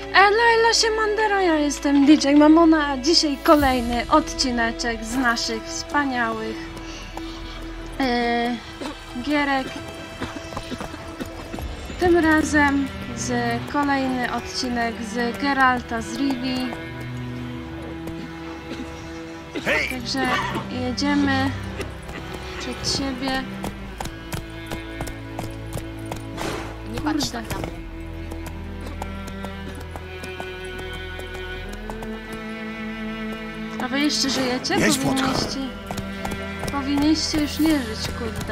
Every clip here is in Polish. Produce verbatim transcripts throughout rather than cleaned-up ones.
Elo, siemandero, ja jestem D J Mamona, a dzisiaj kolejny odcineczek z naszych wspaniałych yy, gierek. Tym razem z kolejny odcinek z Geralta z Rivii. Także jedziemy przed siebie. Nie patrz tak na mnie. A wy jeszcze żyjecie? Jedź, powinniście, powinniście już nie żyć, kurde.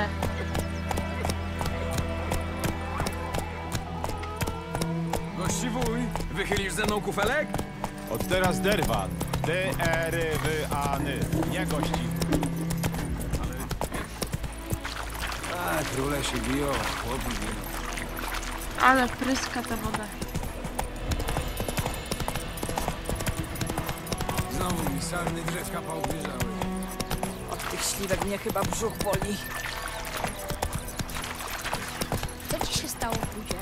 Gości wuj, wychylisz ze mną kufelek? Od teraz derwan. D-E-R-W-A-N. Nie gości. A, króle się biją, chłopi biją. Ale pryska ta woda. Znowu mi sarny drzewka poobierzały. Od tych śliwek mnie chyba brzuch boli. Co ci się stało w budzie?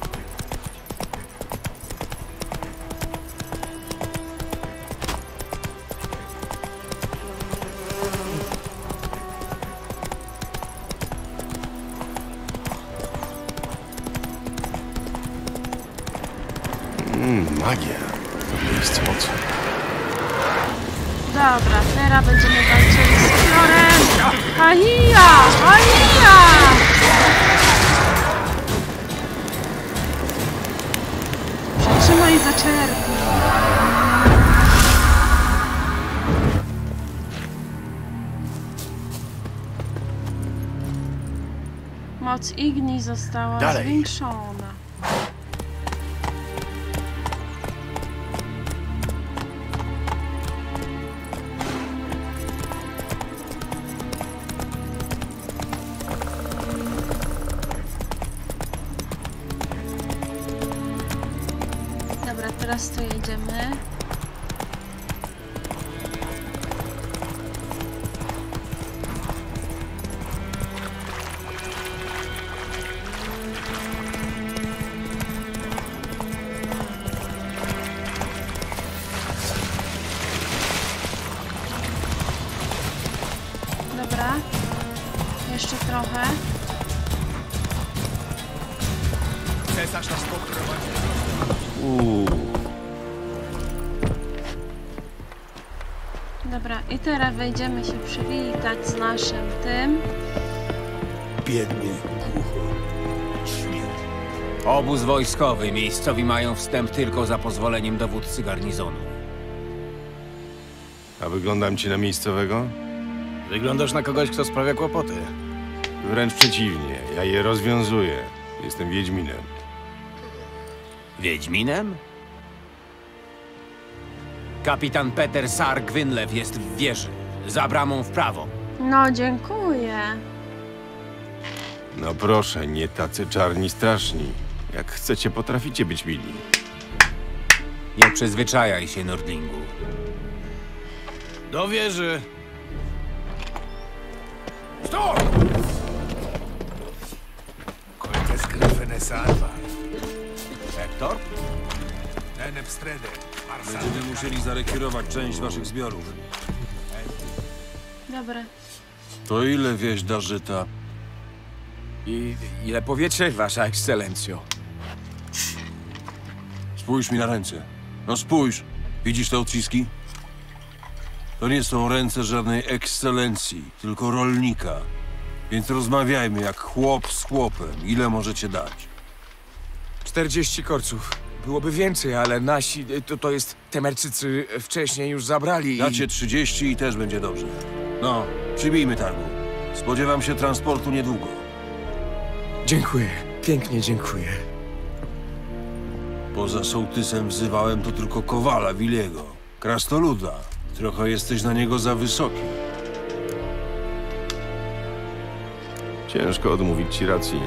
Mmm, magia. To miejsce mocy. Dobra, teraz będziemy walczyli z Florem. Hahia! Hahia! Przytrzymaj i zaczerpnij. Moc Igni została Dalej. zwiększona. Dobra, teraz tu jedziemy. Dobra, jeszcze trochę. Cesarz nas poprowadzi. Uuu. Dobra, i teraz wejdziemy się przywitać z naszym tym. Biednie, głucho, śmierć. Obóz wojskowy. Miejscowi mają wstęp tylko za pozwoleniem dowódcy garnizonu. A wyglądam ci na miejscowego? Wyglądasz na kogoś, kto sprawia kłopoty. Wręcz przeciwnie. Ja je rozwiązuję. Jestem Wiedźminem. Wiedźminem? Kapitan Peter Sar Gwynlew jest w wieży. Za bramą w prawo. No, dziękuję. No proszę, nie tacy czarni straszni. Jak chcecie, potraficie być mili. Nie przyzwyczajaj się, Nordlingu. Do wieży. Stój! Cortes Gryfene Salva. Hector? Będziemy musieli zarekwirować część waszych zbiorów. Dobra. To ile wieś da żyta? I ile powiecie, wasza ekscelencjo? Spójrz mi na ręce. No spójrz. Widzisz te odciski? To nie są ręce żadnej ekscelencji, tylko rolnika. Więc rozmawiajmy jak chłop z chłopem. Ile możecie dać? czterdzieści korców. Byłoby więcej, ale nasi, to, to jest, Temerczycy wcześniej już zabrali i... Dacie trzydzieści i też będzie dobrze. No, przybijmy targu. Spodziewam się transportu niedługo. Dziękuję, pięknie dziękuję. Poza sołtysem wzywałem to tylko kowala Wiliego. Krasnoluda. Trochę jesteś na niego za wysoki. Ciężko odmówić ci racji.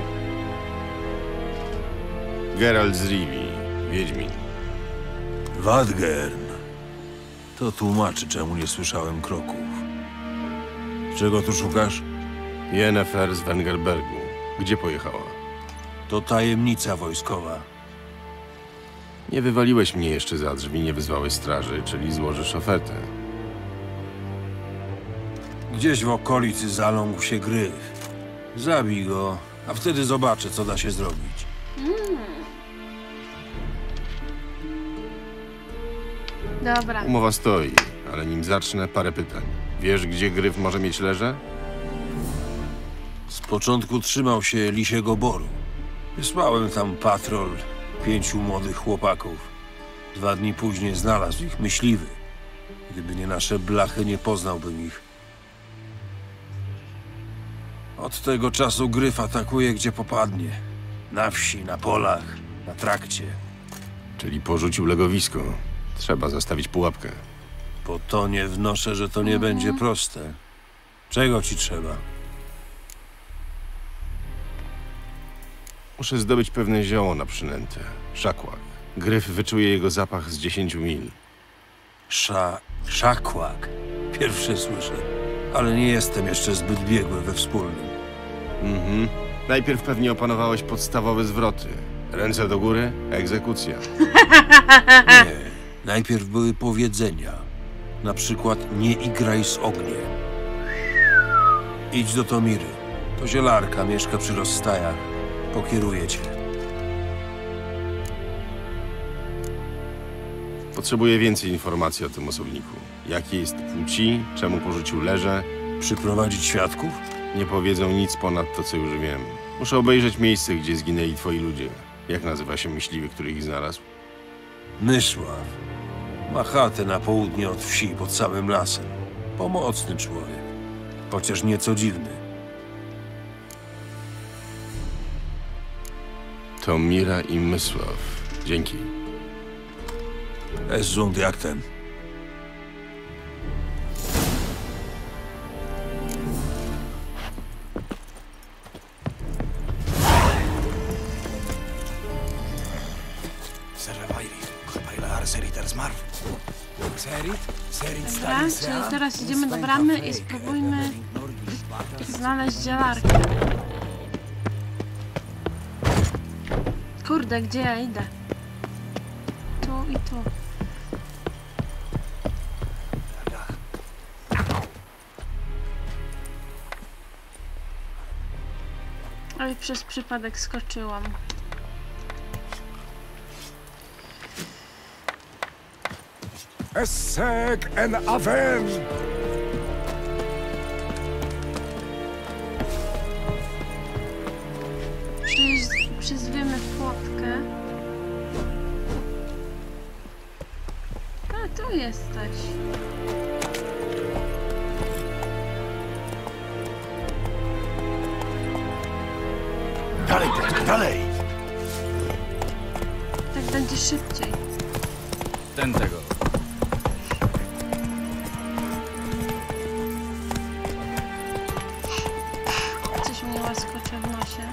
Geralt z Rivii. Wiedźmin. Wadgern. To tłumaczy, czemu nie słyszałem kroków. Czego tu szukasz? Yennefer z Wengerbergu. Gdzie pojechała? To tajemnica wojskowa. Nie wywaliłeś mnie jeszcze za drzwi, nie wyzwałeś straży, czyli złożysz ofertę. Gdzieś w okolicy zaląkł się gryf. Zabij go, a wtedy zobaczę, co da się zrobić. Dobra. Umowa stoi, ale nim zacznę, parę pytań. Wiesz, gdzie gryf może mieć leże? Z początku trzymał się Lisiego Boru. Wysłałem tam patrol pięciu młodych chłopaków. Dwa dni później znalazł ich myśliwy. Gdyby nie nasze blachy, nie poznałbym ich. Od tego czasu gryf atakuje, gdzie popadnie. Na wsi, na polach, na trakcie. Czyli porzucił legowisko. Trzeba zastawić pułapkę. Po tonie wnoszę, że to nie będzie proste. Czego ci trzeba? Muszę zdobyć pewne zioło na przynętę. Szakłak. Gryf wyczuje jego zapach z dziesięciu mil. Sza... szakłak. Pierwsze słyszę. Ale nie jestem jeszcze zbyt biegły we wspólnym. Mhm. Najpierw pewnie opanowałeś podstawowe zwroty. Ręce do góry, egzekucja. Nie. Najpierw były powiedzenia. Na przykład nie igraj z ogniem. Idź do Tomiry. To zielarka, mieszka przy rozstajach. Pokieruje cię. Potrzebuję więcej informacji o tym osobniku. Jakiej jest płci, czemu porzucił leże. Przyprowadzić świadków? Nie powiedzą nic ponad to, co już wiem. Muszę obejrzeć miejsce, gdzie zginęli twoi ludzie. Jak nazywa się myśliwy, który ich znalazł? Mysław. Ma chatę na południe od wsi, pod samym lasem. Pomocny człowiek. Chociaż nieco dziwny. To Mira i Mysław. Dzięki. Es sunt jak ten. Serit? Serit Dobra, czyli teraz idziemy do bramy i spróbujmy znaleźć zielarkę. Kurde, gdzie ja idę? Tu i tu. Oj, przez przypadek skoczyłam. Essek en aven! Przyz, przyzwiemy płotkę. A, tu jesteś. Dalej, Piotrek, dalej! Tak będzie szybciej. Ten tego. Coś mnie łaskocze w nosie.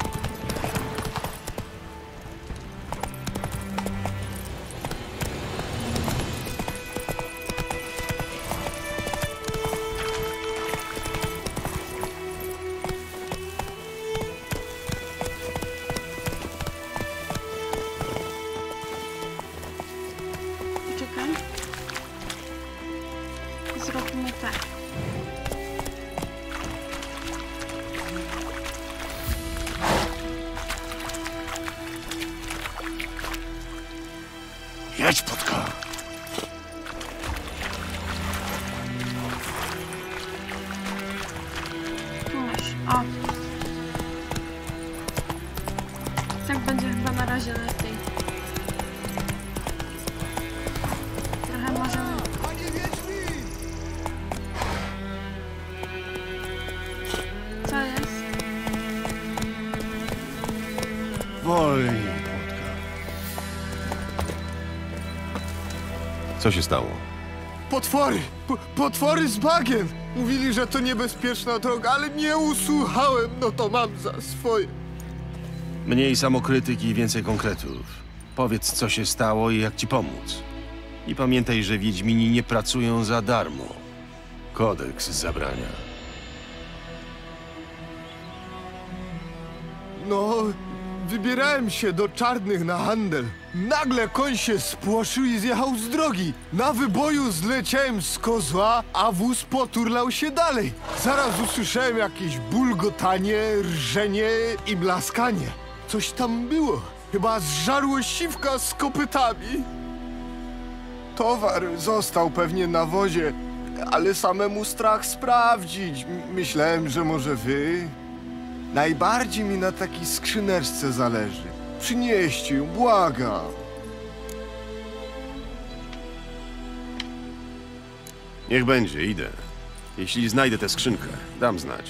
Poczekaj. Zróbmy tak. Jedź, Płotka! Tu masz. O. Tak będzie chyba na razie lepiej. Trochę możemy... Co jest? Wolniej, Płotka. Co się stało? Potwory! P potwory z bagien! Mówili, że to niebezpieczna droga, ale nie usłuchałem, no to mam za swoje. Mniej samokrytyki i więcej konkretów. Powiedz, co się stało i jak ci pomóc. I pamiętaj, że Wiedźmini nie pracują za darmo. Kodeks zabrania. No, wybierałem się do Czarnych na handel. Nagle koń się spłoszył i zjechał z drogi. Na wyboju zleciałem z kozła, a wóz poturlał się dalej. Zaraz usłyszałem jakieś bulgotanie, rżenie i blaskanie. Coś tam było. Chyba zżarło siwka z kopytami. Towar został pewnie na wozie, ale samemu strach sprawdzić. M- myślałem, że może wy... Najbardziej mi na takiej skrzyneczce zależy. Przynieście ją, błagam. Niech będzie, idę. Jeśli znajdę tę skrzynkę, dam znać.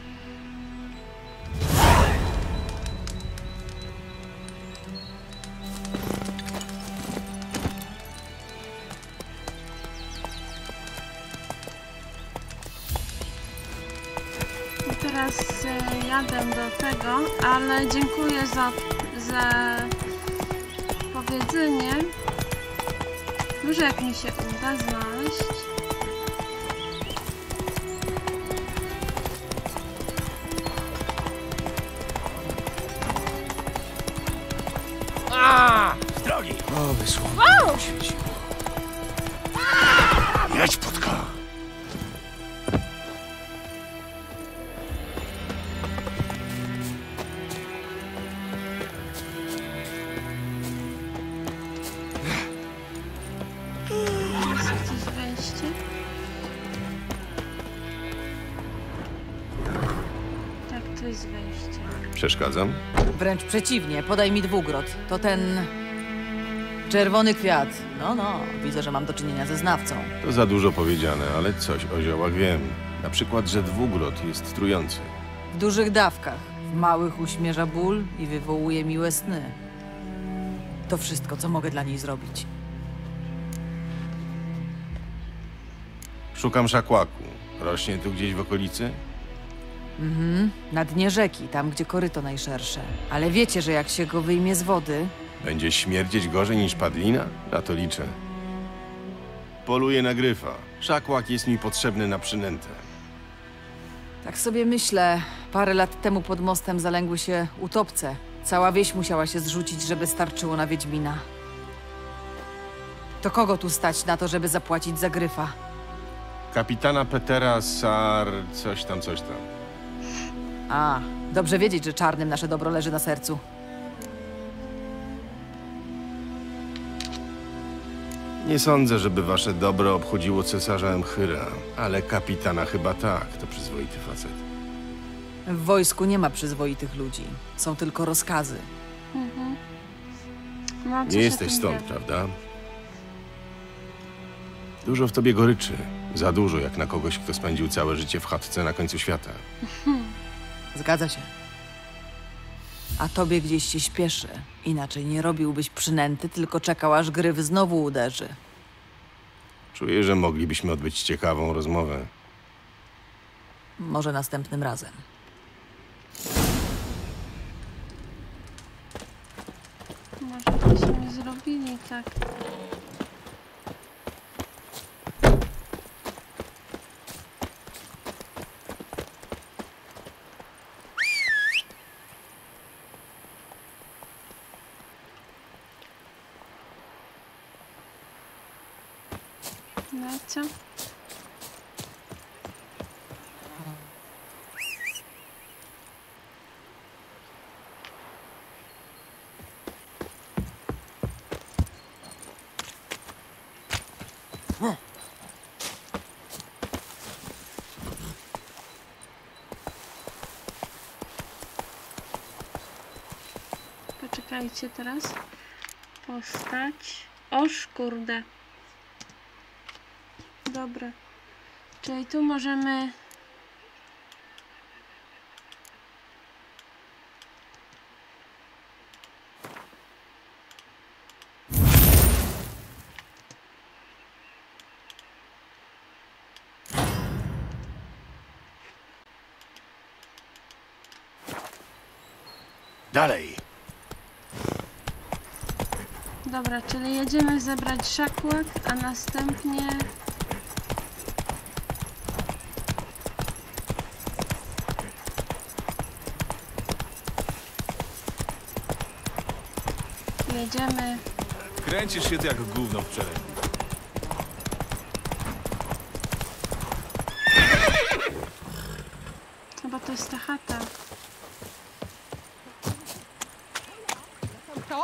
Teraz e, jadę do tego, ale dziękuję za, za powiedzenie. Może jak mi się uda znaleźć. O, wysłał. Jedź, Płotka! Jest jakieś wejście? Tak, to jest wejście. Przeszkadzam? Wręcz przeciwnie, podaj mi dwugrot. To ten... czerwony kwiat. No, no, widzę, że mam do czynienia ze znawcą. To za dużo powiedziane, ale coś o ziołach wiem. Na przykład, że dwugrot jest trujący. W dużych dawkach. W małych uśmierza ból i wywołuje miłe sny. To wszystko, co mogę dla niej zrobić. Szukam szakłaku. Rośnie tu gdzieś w okolicy? Mhm, na dnie rzeki, tam gdzie koryto najszersze. Ale wiecie, że jak się go wyjmie z wody, Będzie śmierdzieć gorzej niż padlina? Na to liczę. Poluję na gryfa. Szakłak jest mi potrzebny na przynętę. tak sobie myślę, parę lat temu pod mostem zalęgły się utopce. Cała wieś musiała się zrzucić, żeby starczyło na Wiedźmina. To kogo tu stać na to, żeby zapłacić za gryfa? Kapitana Petera Sar... coś tam, coś tam. A, dobrze wiedzieć, że czarnym nasze dobro leży na sercu. Nie sądzę, żeby wasze dobro obchodziło cesarza Emchyra, ale kapitana chyba tak, to przyzwoity facet. W wojsku nie ma przyzwoitych ludzi. Są tylko rozkazy. No, coś Nie o jesteś tym stąd, wiem. prawda? Dużo w tobie goryczy. Za dużo, jak na kogoś, kto spędził całe życie w chatce na końcu świata. Zgadza się. A tobie gdzieś się śpieszy. Inaczej nie robiłbyś przynęty, tylko czekał, aż gryf znowu uderzy. Czuję, że moglibyśmy odbyć ciekawą rozmowę. Może następnym razem. Może byśmy zrobili tak. No i co? Poczekajcie teraz. Postać. Oż kurde. Dobra. Czyli tu możemy... Dalej! Dobra, czyli jedziemy zebrać szakłak, a następnie... jedziemy. Kręcisz się ty jak gówno w przelewie. Chyba to jest ta chata. To?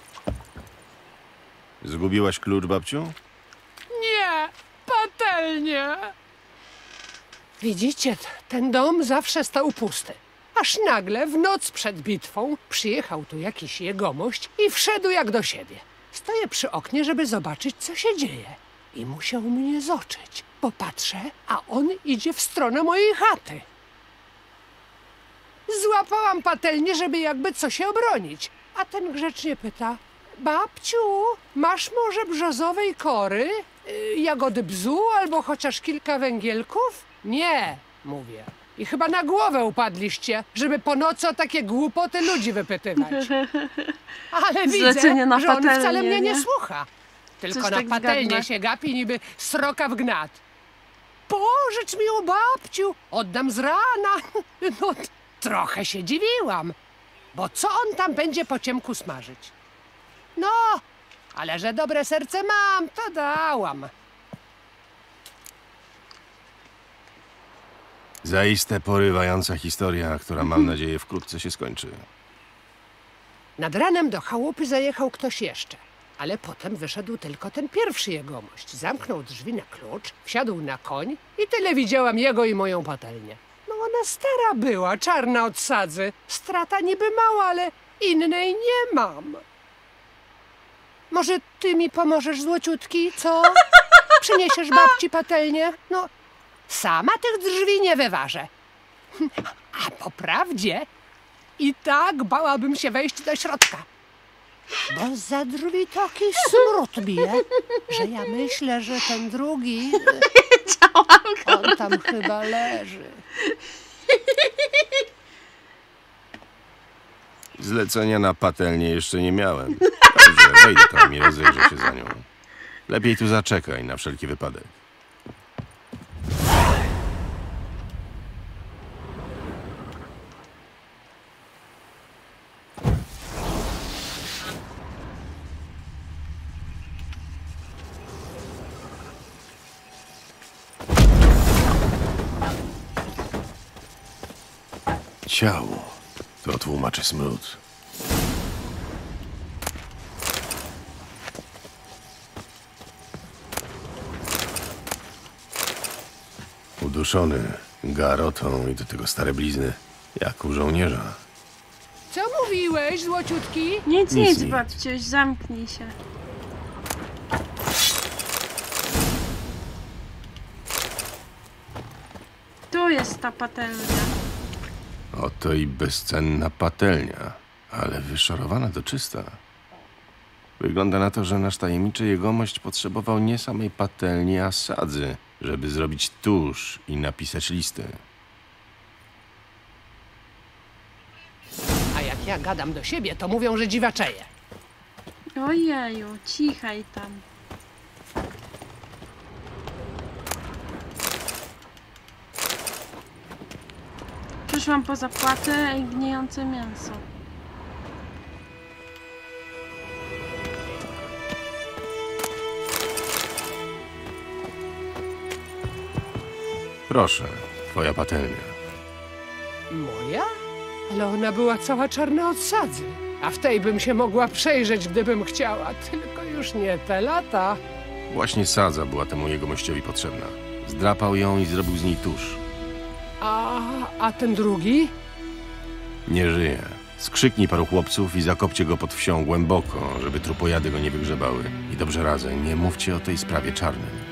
Zgubiłaś klucz, babciu? Nie, patelnie. Widzicie, ten dom zawsze stał pusty. Aż nagle w noc przed bitwą przyjechał tu jakiś jegomość i wszedł jak do siebie. Stoję przy oknie, żeby zobaczyć, co się dzieje. I musiał mnie zoczyć. Popatrzę, a on idzie w stronę mojej chaty. Złapałam patelnię, żeby jakby co się obronić. A ten grzecznie pyta: babciu, masz może brzozowej kory, yy, jagody bzu albo chociaż kilka węgielków? Nie, mówię. I chyba na głowę upadliście, żeby po nocy o takie głupoty ludzi wypytywać. Ale widzę, Zlecenie na że on patelnię, wcale mnie nie, nie? słucha. Tylko Coś na tak patelnię zgadnę. się gapi niby sroka w gnat. Pożycz mi u babciu, oddam z rana. No, trochę się dziwiłam, bo co on tam będzie po ciemku smażyć? No, ale że dobre serce mam, to dałam. Zaiste porywająca historia, która mam nadzieję wkrótce się skończy. Nad ranem do chałupy zajechał ktoś jeszcze, ale potem wyszedł tylko ten pierwszy jegomość. Zamknął drzwi na klucz, wsiadł na koń i tyle widziałam jego i moją patelnię. No ona stara była, czarna od sadzy. Strata niby mała, ale innej nie mam. Może ty mi pomożesz, złociutki, co? Przyniesiesz babci patelnię? No, sama tych drzwi nie wyważę. A po prawdzie i tak bałabym się wejść do środka. Bo za drzwi taki smród bije, że ja myślę, że ten drugi, on tam chyba leży. Zlecenia na patelnię jeszcze nie miałem. Dobrze, wejdę tam i rozejrzę się za nią. Lepiej tu zaczekaj na wszelki wypadek. Ciało. To tłumaczy smród. Uduszony garotą i do tego stare blizny, jak u żołnierza. Co mówiłeś, złociutki? Nic, Nic, nic, nic. babciuś, zamknij się. Tu jest ta patelnia. Oto i bezcenna patelnia, ale wyszorowana do czysta. Wygląda na to, że nasz tajemniczy jegomość potrzebował nie samej patelni, a sadzy, żeby zrobić tusz i napisać listy. A jak ja gadam do siebie, to mówią, że dziwaczeję. Ojeju, cichaj tam. Przyszłam po zapłatę i gnijące mięso. Proszę, twoja patelnia. Moja? Ale ona była cała czarna od sadzy. A w tej bym się mogła przejrzeć, gdybym chciała. Tylko już nie te lata. Właśnie sadza była temu jegomościowi potrzebna. Zdrapał ją i zrobił z niej tusz. A, a ten drugi? Nie żyje. Skrzyknij paru chłopców i zakopcie go pod wsią głęboko, żeby trupojady go nie wygrzebały. I dobrze radzę, nie mówcie o tej sprawie czarnym.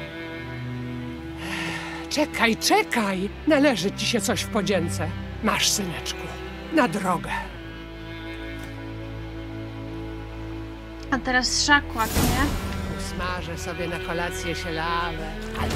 Czekaj, czekaj! Należy ci się coś w podzięce. Masz, syneczku, na drogę. A teraz szakłak, nie? Usmażę sobie na kolację sielawę. Ale...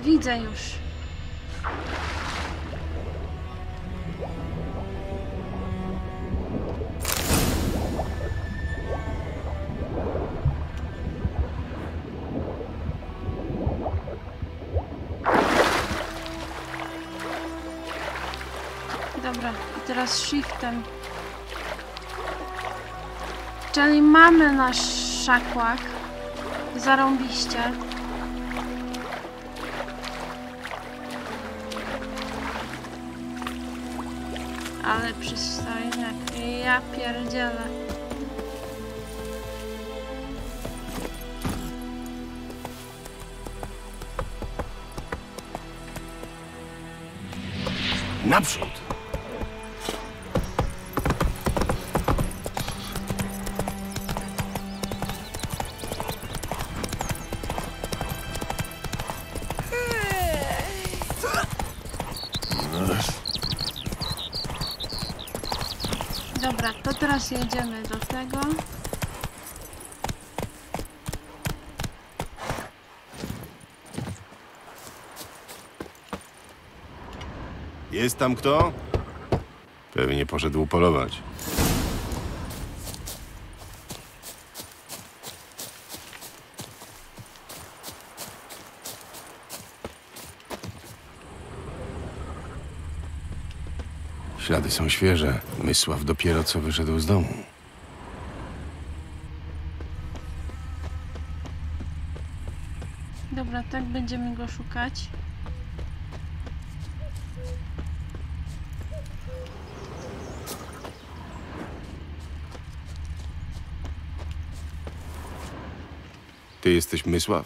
Widzę już. Dobra, i teraz shiftem. Czyli mamy nasz szakłak. Zarąbiście. Ale przystojniak. Ja pierdzielę. Naprzód! Dobra, to teraz jedziemy do tego. Jest tam kto? Pewnie poszedł polować. Ślady są świeże. Mysław dopiero co wyszedł z domu. Dobra, tak będziemy go szukać. Ty jesteś Mysław?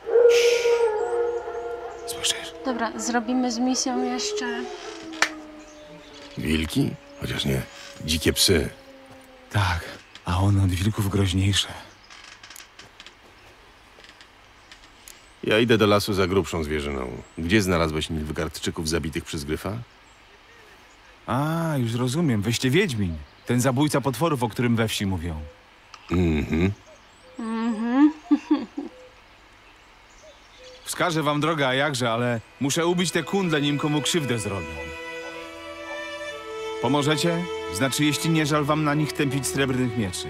Słyszysz? Dobra, zrobimy z misją jeszcze. Wilki? Chociaż nie. Dzikie psy. Tak, a one od wilków groźniejsze. Ja idę do lasu za grubszą zwierzyną. Gdzie znalazłeś Nilfgaardczyków zabitych przez Gryfa? A, już rozumiem. Wyście Wiedźmin. Ten zabójca potworów, o którym we wsi mówią. Mhm. Mhm. Wskażę wam drogę, a jakże, ale muszę ubić te kundle, nim komu krzywdę zrobią. Pomożecie? Znaczy, jeśli nie żal wam na nich tępić srebrnych mieczy.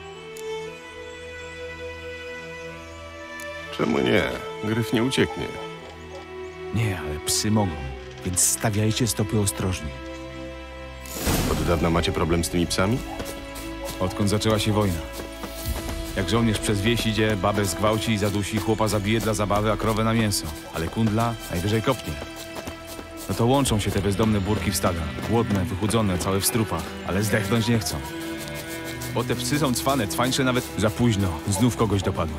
Czemu nie? Gryf nie ucieknie. Nie, ale psy mogą, więc stawiajcie stopy ostrożnie. Od dawna macie problem z tymi psami? Odkąd zaczęła się wojna. Jak żołnierz przez wieś idzie, babę zgwałci i zadusi, chłopa zabije dla zabawy, a krowę na mięso. Ale kundla najwyżej kopnie. No to łączą się te bezdomne burki w stada. Głodne, wychudzone, całe w strupach, ale zdechnąć nie chcą. Bo te psy są cwane, cwańsze nawet za późno. Znów kogoś dopadły.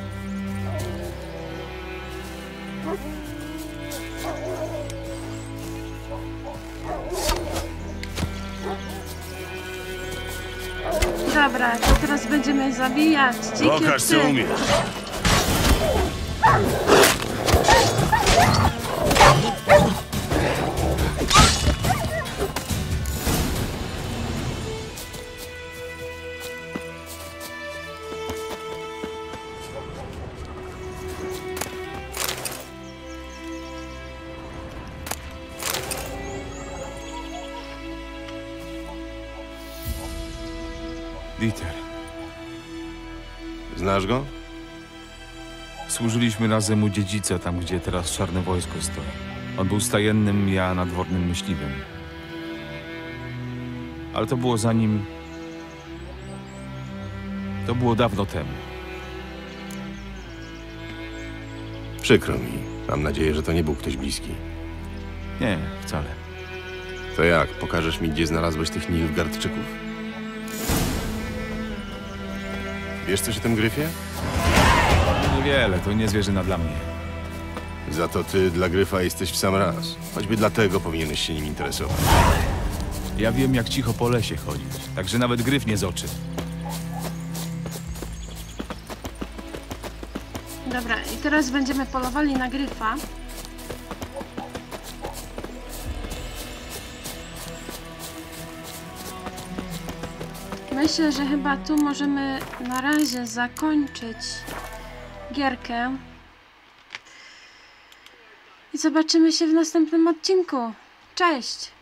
Dobra, to teraz będziemy zabijać dzikie Pokaż, psy. co umiesz. Dieter. Znasz go? Służyliśmy razem u dziedzica, tam gdzie teraz czarne wojsko stoi. On był stajennym, ja nadwornym myśliwym. Ale to było zanim... To było dawno temu. Przykro mi. Mam nadzieję, że to nie był ktoś bliski. Nie, wcale. To jak? Pokażesz mi, gdzie znalazłeś tych Nilfgaardczyków? Wiesz coś o tym Gryfie? Niewiele, to nie zwierzyna dla mnie. Za to ty dla Gryfa jesteś w sam raz. Choćby dlatego powinieneś się nim interesować. Ja wiem, jak cicho po lesie chodzić, także nawet Gryf nie z oczy. Dobra, i teraz będziemy polowali na Gryfa. Myślę, że chyba tu możemy na razie zakończyć gierkę. I zobaczymy się w następnym odcinku. Cześć!